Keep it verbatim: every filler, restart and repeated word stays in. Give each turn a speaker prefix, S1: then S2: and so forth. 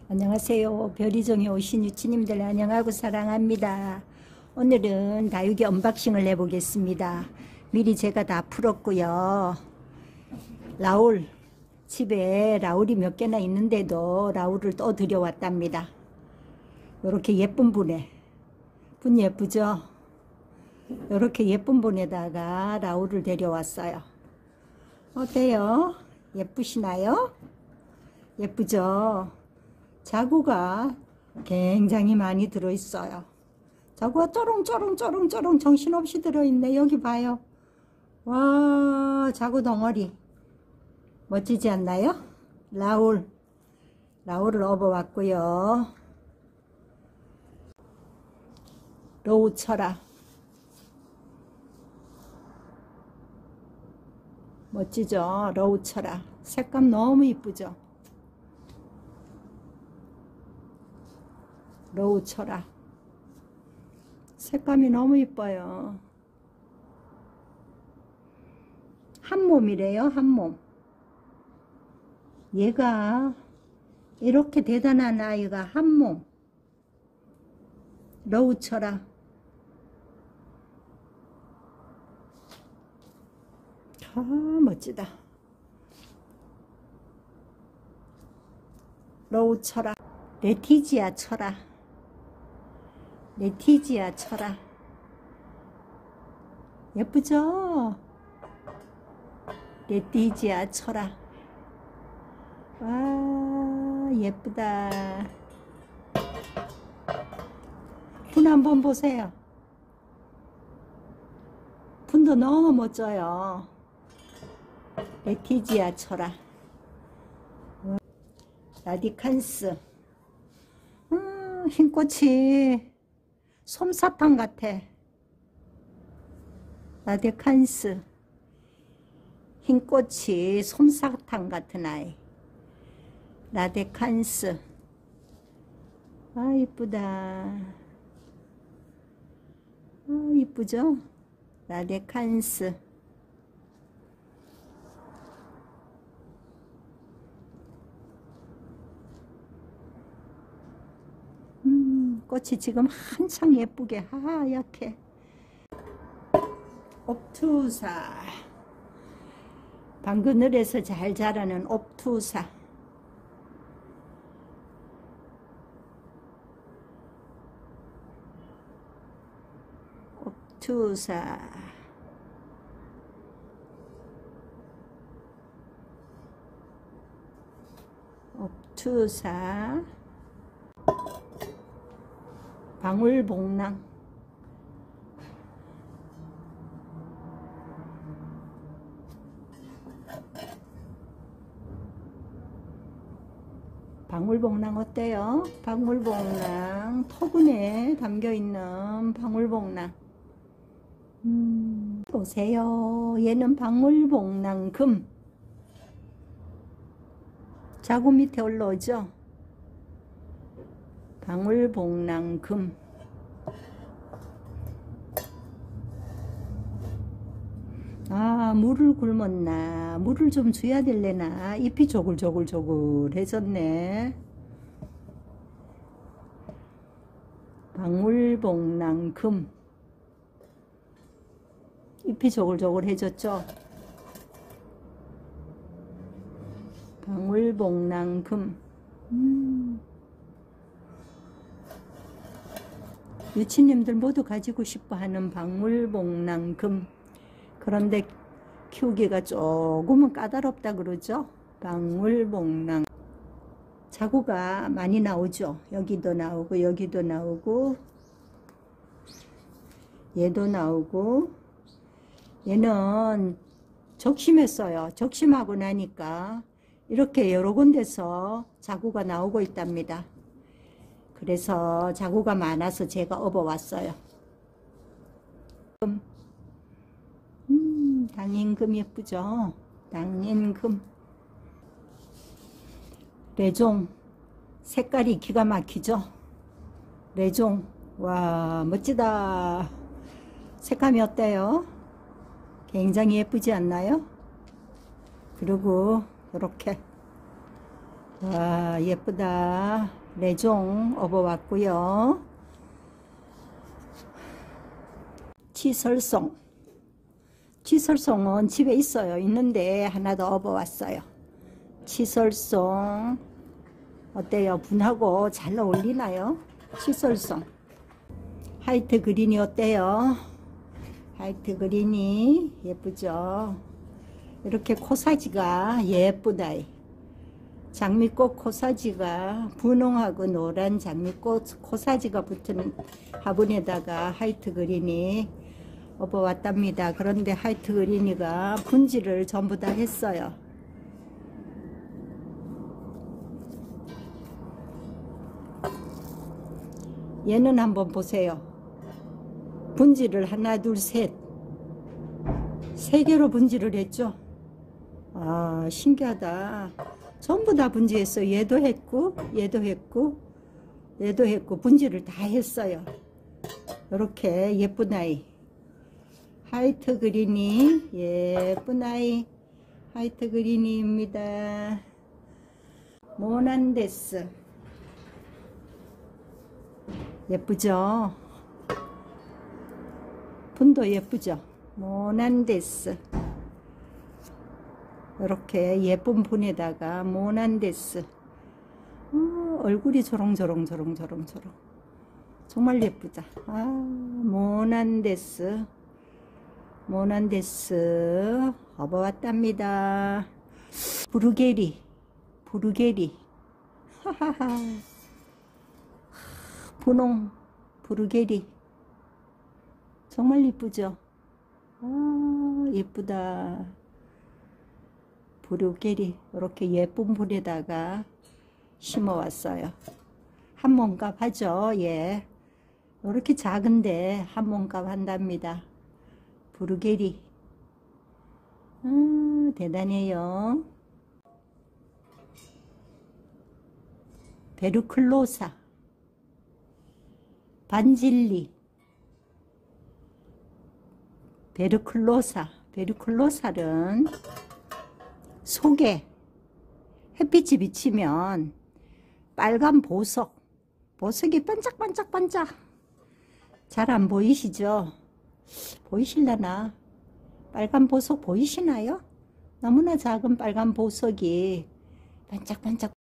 S1: 안녕하세요. 별이종에 오신 유치님들 안녕하고 사랑합니다. 오늘은 다육이 언박싱을 해보겠습니다. 미리 제가 다 풀었고요. 라울, 집에 라울이 몇 개나 있는데도 라울을 또 들여왔답니다. 이렇게 예쁜 분에, 분 예쁘죠? 이렇게 예쁜 분에다가 라울을 데려왔어요. 어때요? 예쁘시나요? 예쁘죠? 자구가 굉장히 많이 들어있어요. 자구가 쪼롱쪼롱쪼롱쪼롱 정신없이 들어있네. 여기 봐요. 와, 자구 덩어리 멋지지 않나요? 라울, 라울을 업어왔고요. 로우 철아 멋지죠? 로우 철아 색감 너무 이쁘죠? 로우 철아 색감이 너무 이뻐요. 한 몸이래요. 한 몸. 얘가 이렇게 대단한 아이가 한 몸. 로우 철아 아 멋지다. 로우 철아 레티지아 철아 레티지아 철아 예쁘죠? 레티지아 철아 와 예쁘다. 분 한번 보세요. 분도 너무 멋져요. 레티지아 철아 라디칸스 음, 흰꽃이 솜사탕 같아. 라디칸스 흰꽃이 솜사탕 같은 아이. 라디칸스 아 이쁘다. 아 이쁘죠? 라디칸스 음, 꽃이 지금 한창 예쁘게 하얗게. 옵투사 방그늘에서 잘 자라는 옵투사 옵투사 옵투사 방울복랑 방울복랑 어때요? 방울복랑 토분에 담겨있는 방울복랑 음, 보세요. 얘는 방울복랑 금 자구 밑에 올라오죠? 방울복랑 금 아 물을 굶었나 물을 좀 줘야 될래나. 잎이 조글조글조글 해졌네. 방울복랑 금 잎이 조글조글 해졌죠. 방울복랑 금 음. 유치님들 모두 가지고 싶어하는 방울복랑 금. 그런데 키우기가 조금은 까다롭다 그러죠. 방울복랑 자구가 많이 나오죠. 여기도 나오고 여기도 나오고 얘도 나오고. 얘는 적심했어요. 적심하고 나니까 이렇게 여러 군데서 자구가 나오고 있답니다. 그래서 자구가 많아서 제가 업어왔어요. 음, 당인금 예쁘죠? 당인금. 레종 색깔이 기가 막히죠? 레종 와 멋지다. 색감이 어때요? 굉장히 예쁘지 않나요? 그리고 이렇게 와, 예쁘다. 레종 업어왔고요. 치설송. 치설송은 집에 있어요. 있는데 하나 더 업어왔어요. 치설송. 어때요? 분하고 잘 어울리나요? 치설송. 화이트 그린이 어때요? 화이트 그린이 예쁘죠? 이렇게 코사지가 예쁘다. 장미꽃 코사지가 분홍하고 노란 장미꽃 코사지가 붙은 화분에다가 화이트 그린이 업어왔답니다. 그런데 화이트 그린이가 분지를 전부 다 했어요. 얘는 한번 보세요. 분지를 하나 둘 셋 세 개로 분지를 했죠. 아, 신기하다. 전부 다 분지했어요. 얘도 했고 얘도 했고 얘도 했고 분지를 다 했어요. 이렇게 예쁜 아이, 화이트 그린이 예쁜 아이, 화이트 그린이입니다. 모난데스 예쁘죠? 분도 예쁘죠? 모난데스. 이렇게 예쁜 분에다가 모난데스. 어, 얼굴이 조롱조롱조롱조롱조롱. 정말 예쁘다. 아, 모난데스. 모난데스. 업어왔답니다. 부르게리. 부르게리. 하하하. 분홍. 부르게리. 정말 예쁘죠? 아, 예쁘다. 부르게리. 이렇게 예쁜 분에다가 심어 왔어요. 한 몸값 하죠. 예. 이렇게 작은데 한 몸값 한답니다. 부르게리. 아, 대단해요. 베르클로사. 반질리. 베르클로사. 베르클로사는 속에 햇빛이 비치면 빨간 보석, 보석이 반짝반짝반짝. 잘 안 보이시죠? 보이실라나? 빨간 보석 보이시나요? 너무나 작은 빨간 보석이 반짝반짝